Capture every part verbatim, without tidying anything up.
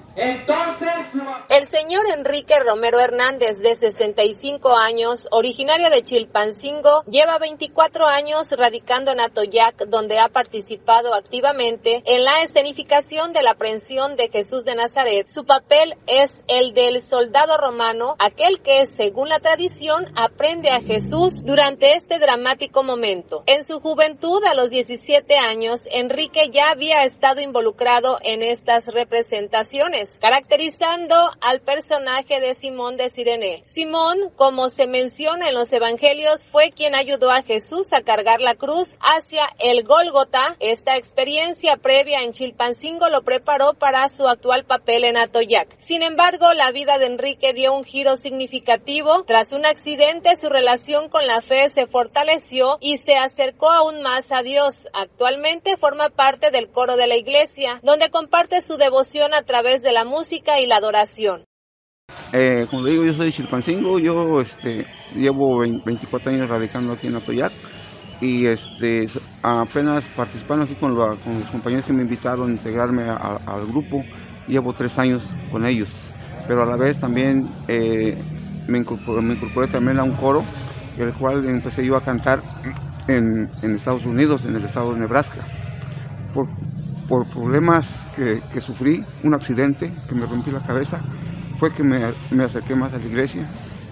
Entonces, el señor Enrique Romero Hernández, de sesenta y cinco años, originario de Chilpancingo, lleva veinticuatro años radicando en Atoyac, donde ha participado activamente en la escenificación de la aprehensión de Jesús de Nazaret. Su papel es el del soldado romano, aquel que, según la tradición, aprende a Jesús durante este dramático momento. En su juventud, a los diecisiete años, Enrique ya había estado involucrado en estas representaciones, caracterizando al personaje de Simón de Cirene. Simón, como se menciona en los evangelios, fue quien ayudó a Jesús a cargar la cruz hacia el Gólgota. Esta experiencia previa en Chilpancingo lo preparó para su actual papel en Atoyac. Sin embargo, la vida de Enrique dio un giro significativo. Tras un accidente, su relación con la fe se fortaleció y se acercó aún más a Dios. Actualmente forma parte del coro de la iglesia, donde comparte su devoción a través de la música y la adoración. Eh, como digo, yo soy de Chilpancingo, yo este, llevo veinticuatro años radicando aquí en Atoyac y este, apenas participando aquí con, la, con los compañeros que me invitaron a integrarme a, a, al grupo, llevo tres años con ellos, pero a la vez también eh, me, incorporé, me incorporé también a un coro, el cual empecé yo a cantar en, en Estados Unidos, en el estado de Nebraska. Por, por problemas que, que sufrí, un accidente que me rompí la cabeza, fue que me, me acerqué más a la iglesia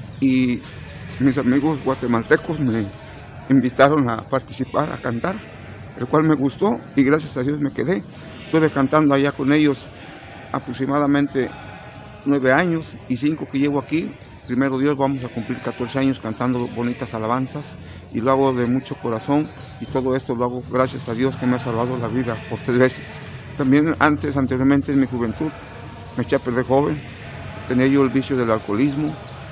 y mis amigos guatemaltecos me invitaron a participar, a cantar, el cual me gustó y gracias a Dios me quedé. Estuve cantando allá con ellos aproximadamente nueve años y cinco que llevo aquí. Primero Dios, vamos a cumplir catorce años cantando bonitas alabanzas y lo hago de mucho corazón y todo esto lo hago gracias a Dios que me ha salvado la vida por tres veces. También antes, anteriormente en mi juventud, me eché a perder joven, tenía yo el vicio del alcoholismo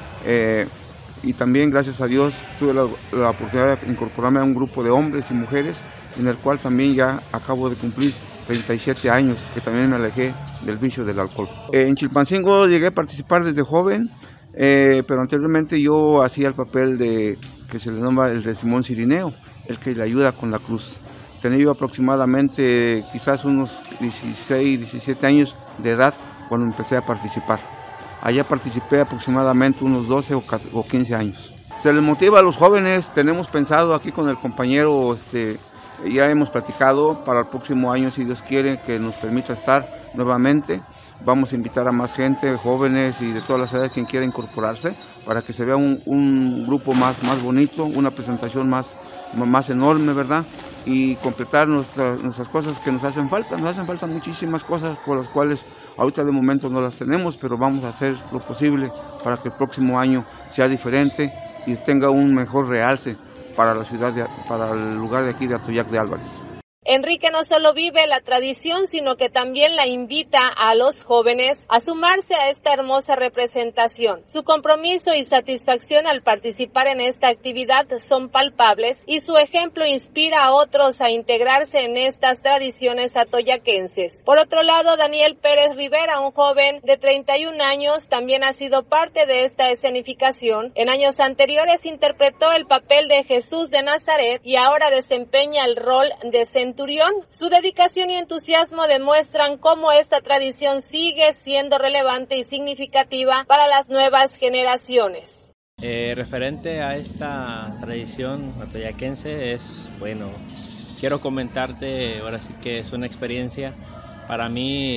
eh, y también gracias a Dios tuve la, la oportunidad de incorporarme a un grupo de hombres y mujeres en el cual también ya acabo de cumplir treinta y siete años, que también me alejé del vicio del alcohol. Eh, en Chilpancingo llegué a participar desde joven, eh, pero anteriormente yo hacía el papel de que se le nombra el de Simón Cirineo, el que le ayuda con la cruz. Tenía yo aproximadamente quizás unos dieciséis, diecisiete años de edad cuando empecé a participar. Allá participé aproximadamente unos doce o quince años. Se les motiva a los jóvenes, tenemos pensado aquí con el compañero, este, ya hemos platicado para el próximo año, si Dios quiere, que nos permita estar nuevamente. Vamos a invitar a más gente, jóvenes y de todas las edades quien quiera incorporarse, para que se vea un, un grupo más, más bonito, una presentación más, más enorme, ¿verdad? Y completar nuestra, nuestras cosas que nos hacen falta. Nos hacen falta muchísimas cosas por las cuales ahorita de momento no las tenemos, pero vamos a hacer lo posible para que el próximo año sea diferente y tenga un mejor realce para la ciudad, de, para el lugar de aquí de Atoyac de Álvarez. Enrique no solo vive la tradición, sino que también la invita a los jóvenes a sumarse a esta hermosa representación. Su compromiso y satisfacción al participar en esta actividad son palpables y su ejemplo inspira a otros a integrarse en estas tradiciones atoyaquenses. Por otro lado, Daniel Pérez Rivera, un joven de treinta y un años, también ha sido parte de esta escenificación. En años anteriores interpretó el papel de Jesús de Nazaret y ahora desempeña el rol de centurión. Su dedicación y entusiasmo demuestran cómo esta tradición sigue siendo relevante y significativa para las nuevas generaciones. Eh, referente a esta tradición atoyaquense es, bueno, quiero comentarte, ahora sí que es una experiencia para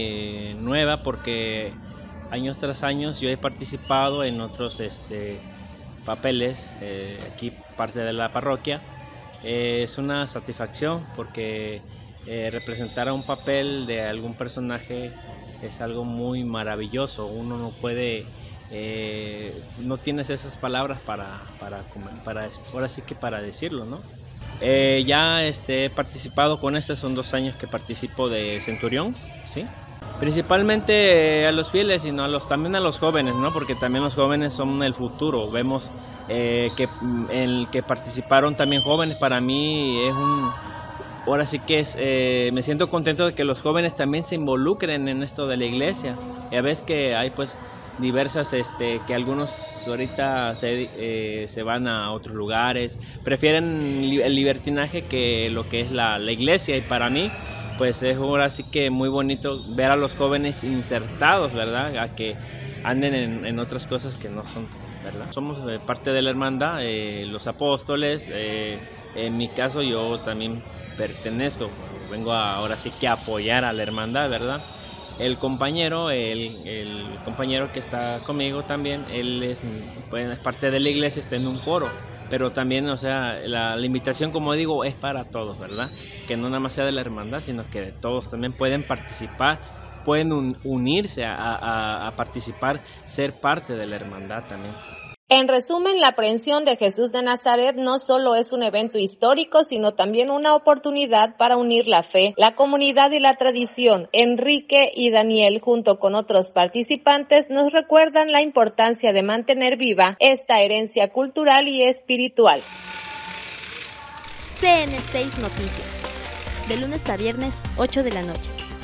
mí nueva porque años tras años yo he participado en otros este, papeles, eh, aquí parte de la parroquia. Eh, es una satisfacción porque eh, representar a un papel de algún personaje es algo muy maravilloso. Uno no puede, eh, no tienes esas palabras para, para, para, ahora sí que para decirlo, ¿no? Eh, ya este, he participado con este, son dos años que participo de Centurión, ¿sí? Principalmente eh, a los fieles, sino a los, también a los jóvenes, ¿no? Porque también los jóvenes son el futuro. Vemos eh, que el que participaron también jóvenes, para mí es un, ahora sí que es, eh, me siento contento de que los jóvenes también se involucren en esto de la iglesia. Ya ves que hay pues diversas, este, que algunos ahorita se, eh, se van a otros lugares, prefieren el libertinaje que lo que es la, la iglesia, y para mí pues es ahora sí que muy bonito ver a los jóvenes insertados, ¿verdad? A que anden en, en otras cosas que no son, ¿verdad? Somos eh, parte de la hermandad, eh, los apóstoles, eh, en mi caso yo también pertenezco, vengo a, ahora sí que a apoyar a la hermandad, ¿verdad? El compañero, el, el compañero que está conmigo también, él es, pues, es parte de la iglesia, está en un coro, pero también, o sea, la, la invitación, como digo, es para todos, ¿verdad? Que no nada más sea de la hermandad, sino que todos también pueden participar, pueden un, unirse a, a, a participar, ser parte de la hermandad también. En resumen, la aprehensión de Jesús de Nazaret no solo es un evento histórico, sino también una oportunidad para unir la fe, la comunidad y la tradición. Enrique y Daniel, junto con otros participantes, nos recuerdan la importancia de mantener viva esta herencia cultural y espiritual. C N seis Noticias, de lunes a viernes, ocho de la noche.